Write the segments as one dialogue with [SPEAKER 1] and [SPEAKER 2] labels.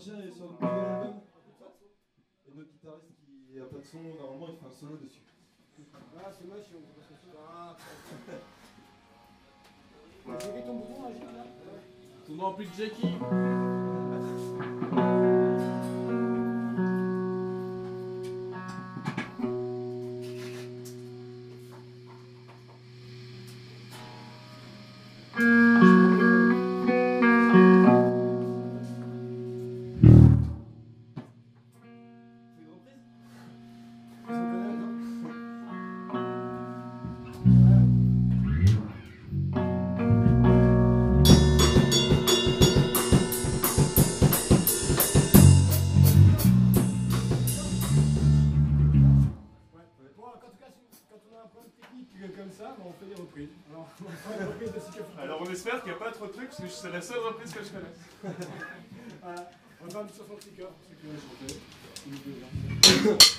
[SPEAKER 1] prochain est sur le nouvel album. Et notre guitariste qui a pas de son, normalement il fait un solo dessus.
[SPEAKER 2] Ah, c'est moche, on peut passer ça. Ah, j'ai vu ton bouton, Agile, là.
[SPEAKER 3] Ton nom plus de Jackie.
[SPEAKER 4] Alors on espère qu'il n'y a pas trop de trucs, parce que c'est la seule reprise que je connaisse.
[SPEAKER 2] Voilà, on va faire une petite chanson de Seeker, ceux qui veulent chanter.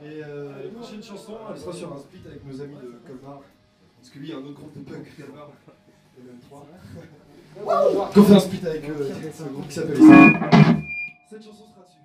[SPEAKER 1] Et la prochaine chanson, elle sera sur un split avec nos amis de Colmar. Parce que lui, il y a un autre groupe de punk à Colmar, le M3. Qu'on fait un split avec ce groupe qui s'appelle Ici. Cette chanson sera dessus.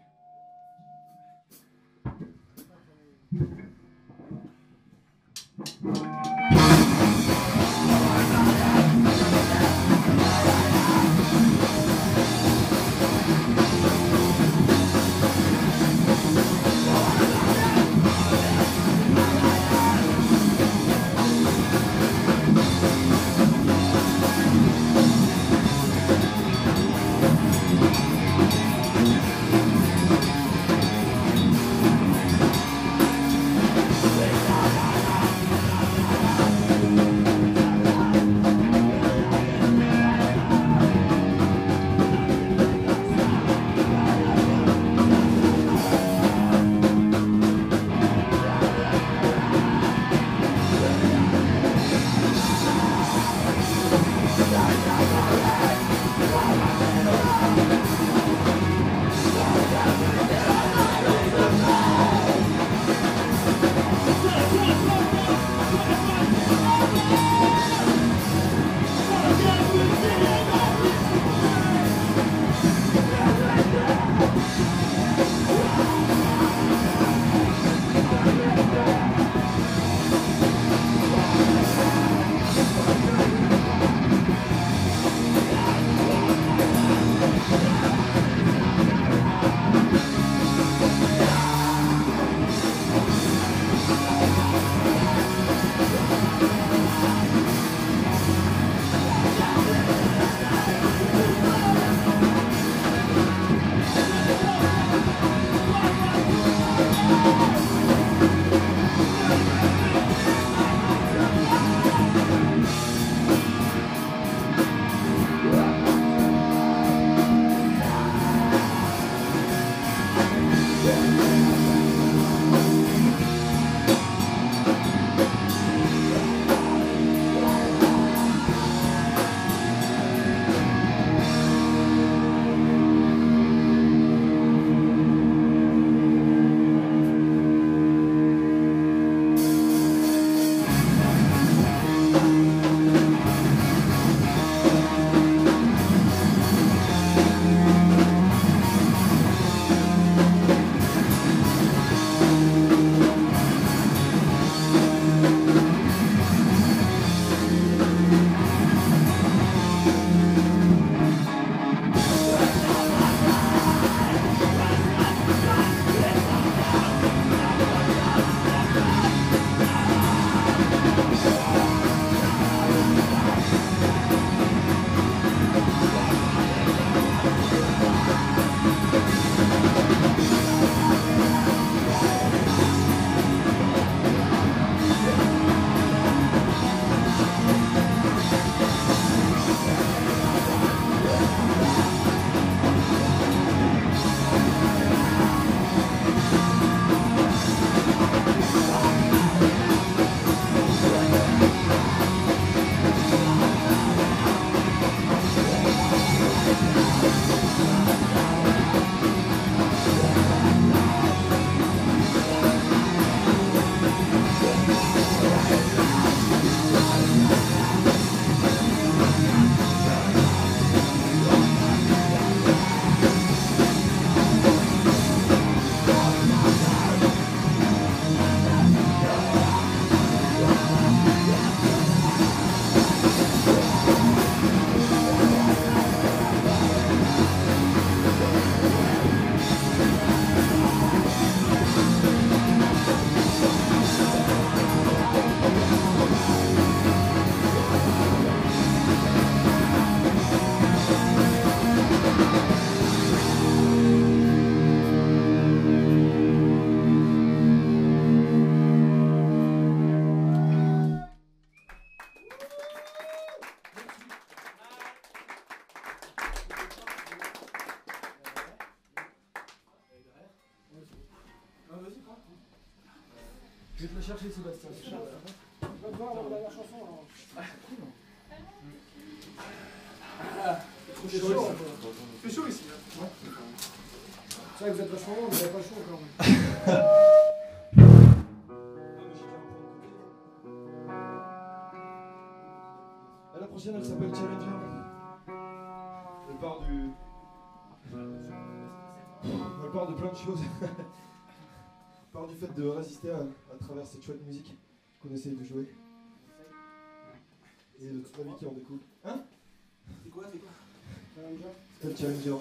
[SPEAKER 2] Je vais te le chercher, Sébastien. Tu vas te voir la chanson. Alors. C'est chaud. C'est chaud ici. Ouais. C'est vrai que vous êtes vachement loin, vous n'avez pas chaud encore.
[SPEAKER 1] prochaine, elle s'appelle Challenger. Elle part de plein de choses. Elle part du fait de résister à travers cette chouette musique qu'on essaye de jouer. Et de toute la vie qui en découle. Hein?
[SPEAKER 2] C'est quoi? Challenger?
[SPEAKER 1] C'est Challenger.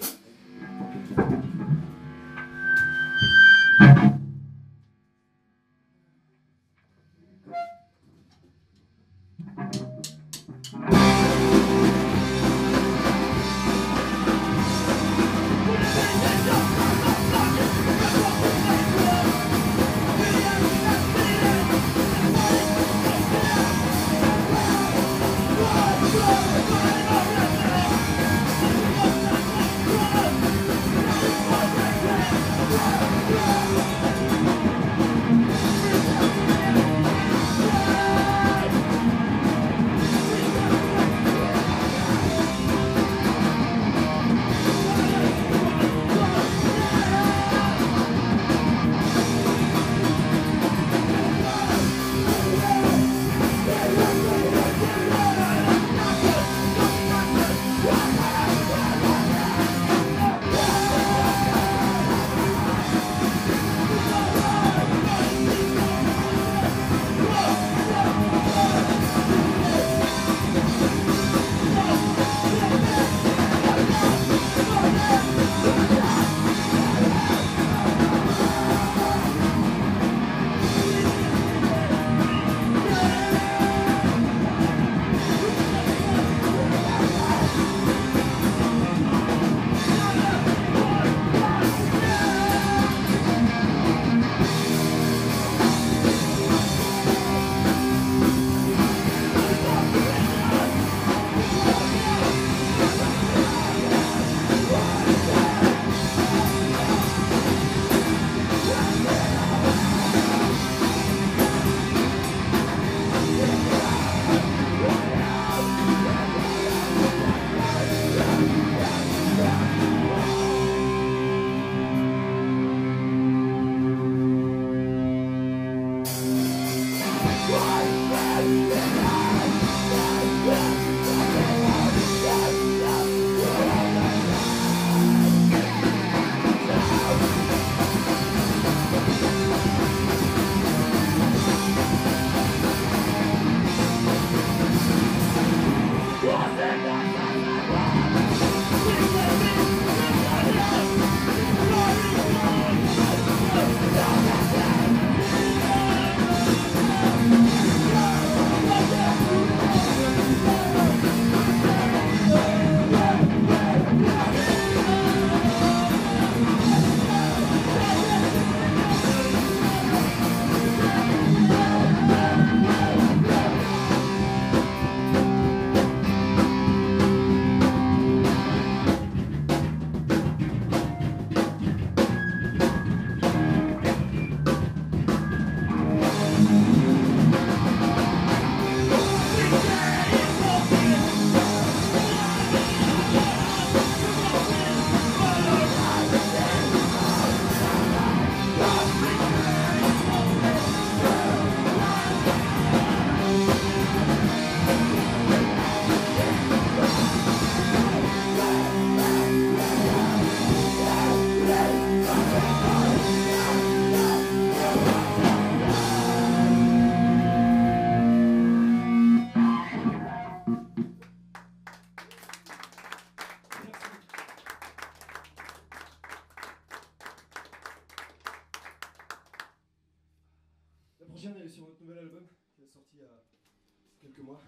[SPEAKER 1] prochaine, elle est sur notre nouvel album qui est sorti il y a quelques mois.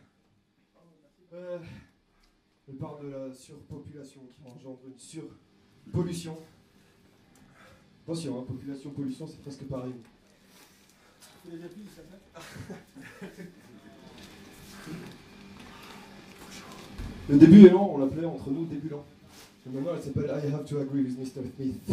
[SPEAKER 1] Elle parle de la surpopulation qui engendre une surpollution. Attention, hein, population, pollution, c'est presque pareil. Le début est lent, on l'appelait entre nous début lent. Et maintenant elle s'appelle I Have to Agree with Mr. Smith.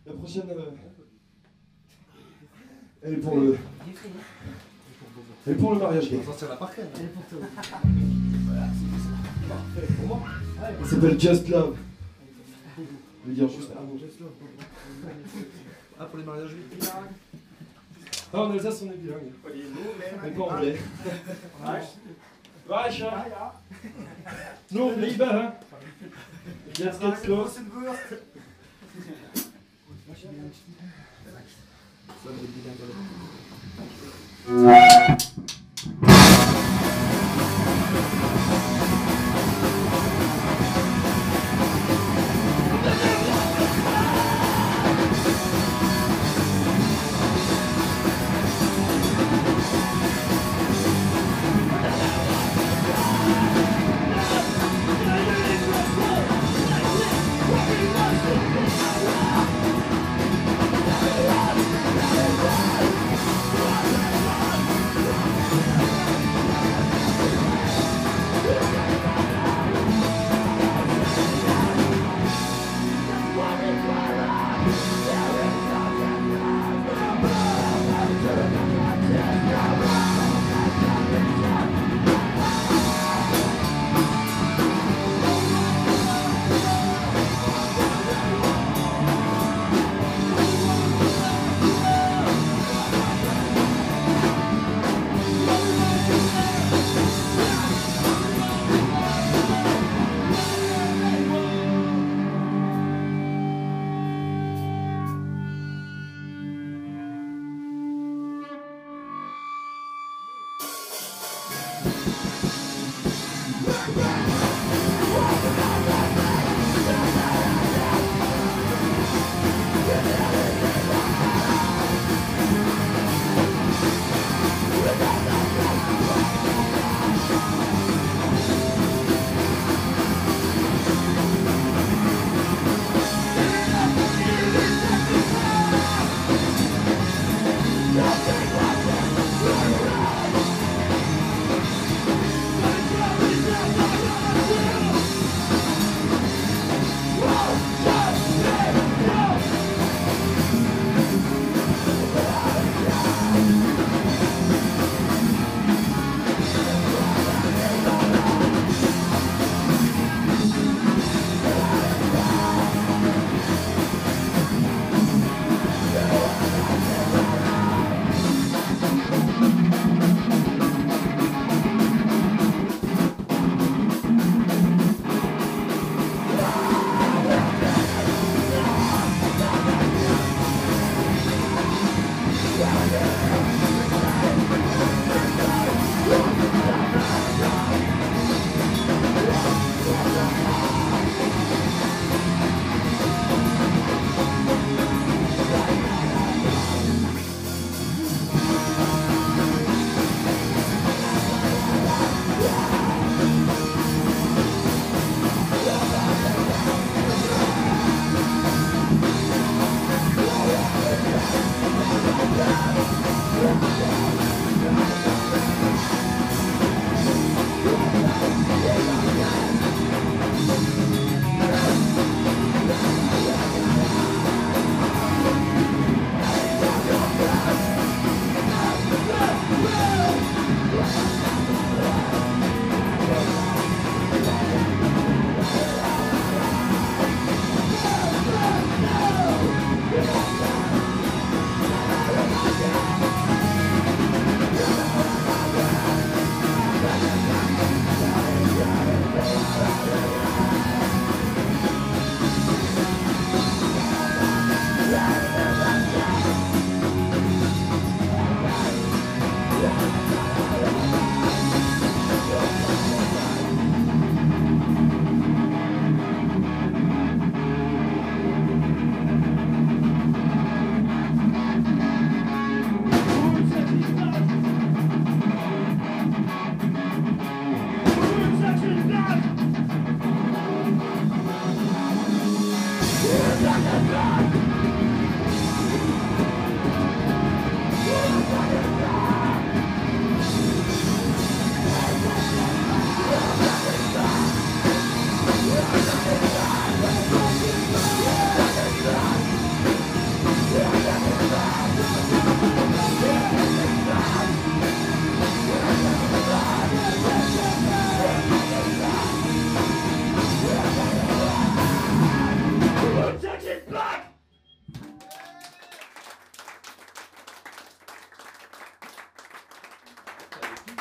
[SPEAKER 1] La prochaine, elle est pour le... Elle est pour le mariage gay.
[SPEAKER 5] On va sortir la parquet.
[SPEAKER 2] Elle est pour toi.
[SPEAKER 1] Parfait pour moi. Elle s'appelle Just Love. Je veux dire juste amour.
[SPEAKER 5] Ah, pour les mariages gays.
[SPEAKER 1] Ah, en Alsace, on est bilingue. Mais pas anglais. Weich, ja. Nog lieber, hè? Jetzt geht's los.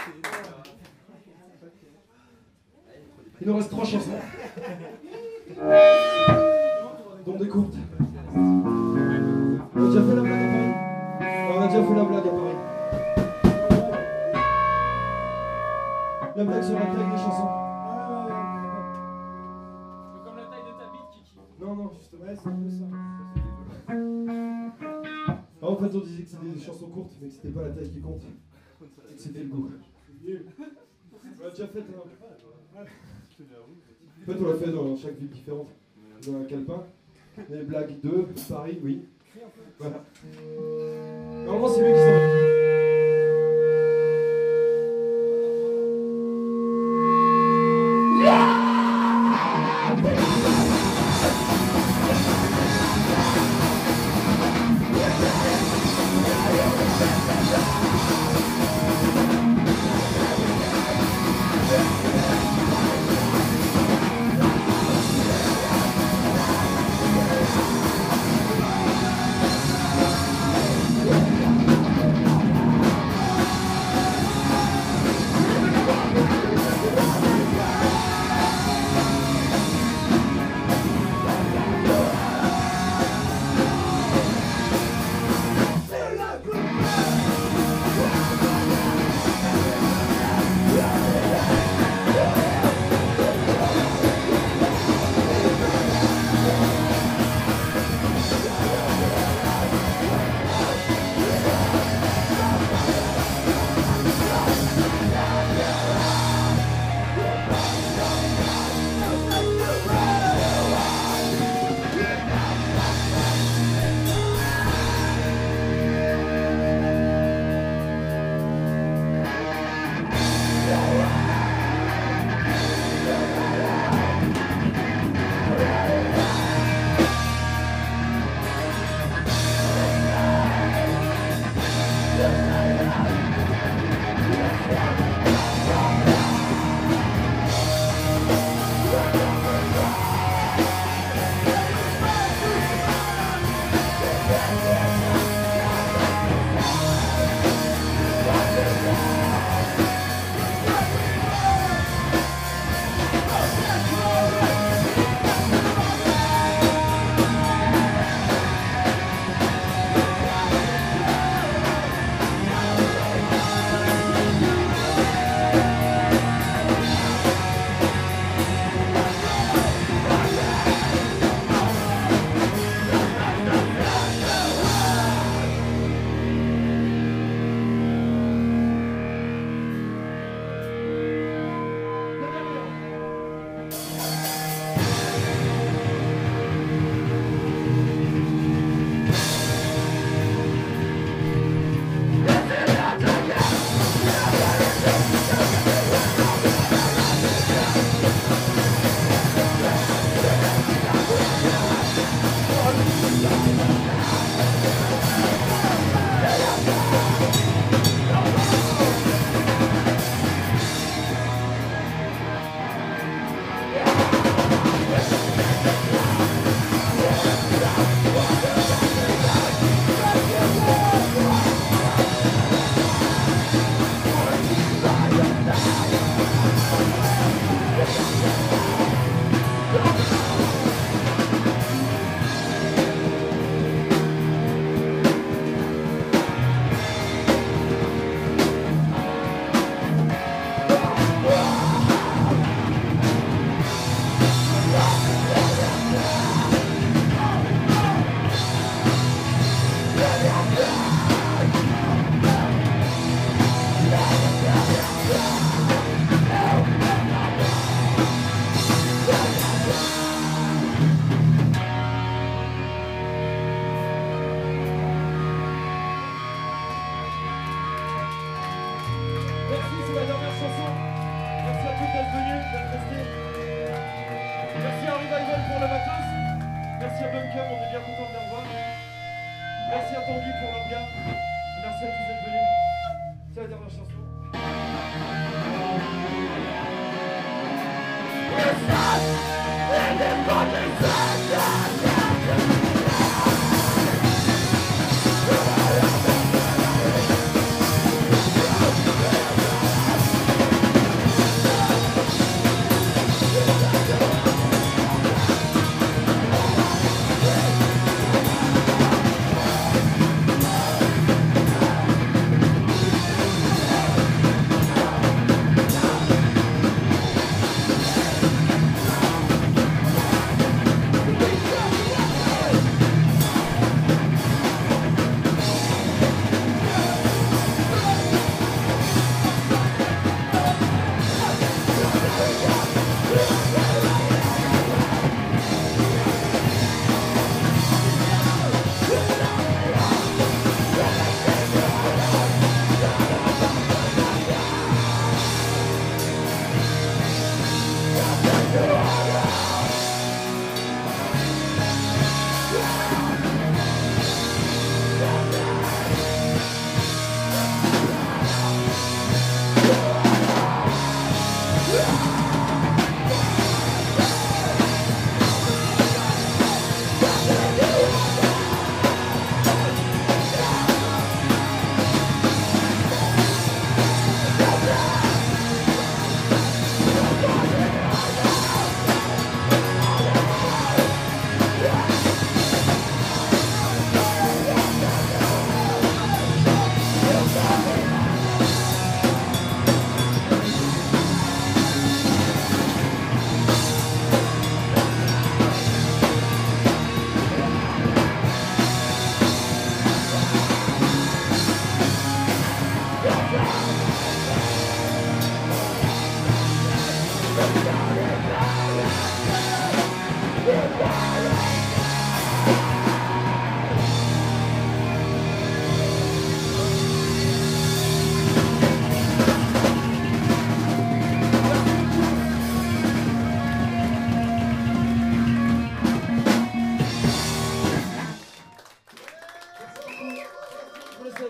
[SPEAKER 1] Il nous reste 3 chansons. Dont des courtes. On a déjà fait la blague à Paris? On a déjà fait la blague à Paris. La blague sur la taille des chansons.
[SPEAKER 3] Comme la taille de ta bite, Kiki.
[SPEAKER 1] Non, non, justement.
[SPEAKER 2] Ouais, c'est un peu ça.
[SPEAKER 1] En fait, on disait que c'était des chansons courtes, mais que c'était pas la taille qui compte. Et que c'était le goût. On l'a déjà fait. En fait, on l'a fait dans chaque ville différente. Dans un calepin. Les blagues de Paris, oui. Voilà. Normalement, c'est lui qui s'en va.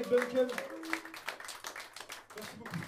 [SPEAKER 1] Duncan. Merci beaucoup.